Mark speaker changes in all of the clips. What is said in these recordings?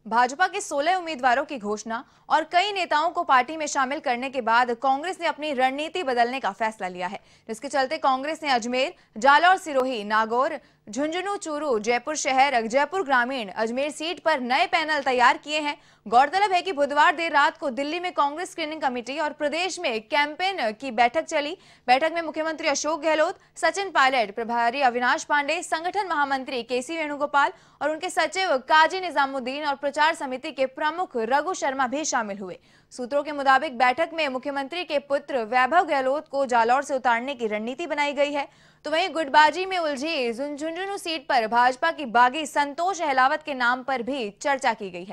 Speaker 1: भाजपा के 16 उम्मीदवारों की घोषणा और कई नेताओं को पार्टी में शामिल करने के बाद कांग्रेस ने अपनी रणनीति बदलने का फैसला लिया है, जिसके चलते कांग्रेस ने अजमेर, जालौर, सिरोही, नागौर, झुंझुनू, चूरू, जयपुर शहर, जयपुर ग्रामीण, अजमेर सीट पर नए पैनल तैयार किए हैं। गौरतलब है कि बुधवार देर रात को दिल्ली में कांग्रेस स्क्रीनिंग कमेटी और प्रदेश में कैंपेन की बैठक चली। बैठक में मुख्यमंत्री अशोक गहलोत, सचिन पायलट, प्रभारी अविनाश पांडे, संगठन महामंत्री केसी वेणुगोपाल और उनके सचिव काजी निजामुद्दीन और प्रचार समिति के प्रमुख रघु शर्मा भी शामिल हुए। सूत्रों के मुताबिक बैठक में मुख्यमंत्री के पुत्र वैभव गहलोत को जालौर से उतारने की रणनीति बनाई गई है, तो वहीं गुटबाजी में उलझी झुंझुनू सीट पर भाजपा की बागी संतोष अहलावत के नाम पर भी चर्चा की गई है।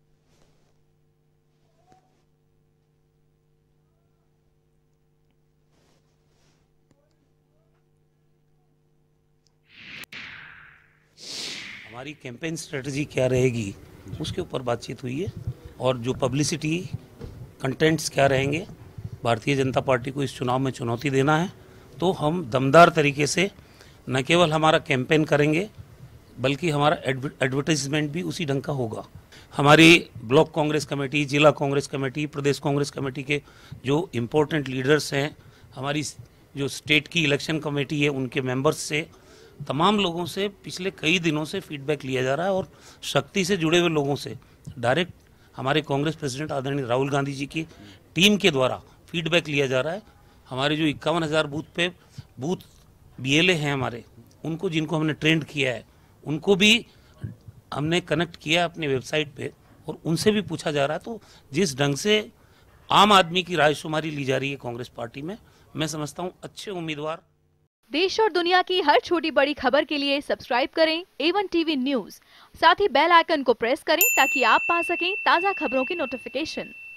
Speaker 2: हमारी कैंपेन स्ट्रेटजी क्या रहेगी उसके ऊपर बातचीत हुई है और जो पब्लिसिटी कंटेंट्स क्या रहेंगे। भारतीय जनता पार्टी को इस चुनाव में चुनौती देना है तो हम दमदार तरीके से न केवल हमारा कैंपेन करेंगे बल्कि हमारा एडवर्टाइजमेंट भी उसी ढंग का होगा। हमारी ब्लॉक कांग्रेस कमेटी, जिला कांग्रेस कमेटी, प्रदेश कांग्रेस कमेटी के जो इम्पोर्टेंट लीडर्स हैं, हमारी जो स्टेट की इलेक्शन कमेटी है उनके मेंबर्स से, तमाम लोगों से पिछले कई दिनों से फीडबैक लिया जा रहा है और शक्ति से जुड़े हुए लोगों से डायरेक्ट हमारे कांग्रेस प्रेसिडेंट आदरणीय राहुल गांधी जी की टीम के द्वारा फीडबैक लिया जा रहा है। हमारे जो 51,000 बूथ बीएलए हैं हमारे, उनको जिनको हमने ट्रेंड किया है उनको भी हमने कनेक्ट किया अपने वेबसाइट पे और उनसे भी पूछा जा रहा है। तो जिस ढंग से आम आदमी की रायशुमारी ली जा रही है कांग्रेस पार्टी में, मैं समझता हूँ अच्छे उम्मीदवार।
Speaker 3: देश और दुनिया की हर छोटी बड़ी खबर के लिए सब्सक्राइब करें A1 टीवी न्यूज़। साथ ही बेल आइकन को प्रेस करें ताकि आप पा सकें ताज़ा खबरों की नोटिफिकेशन।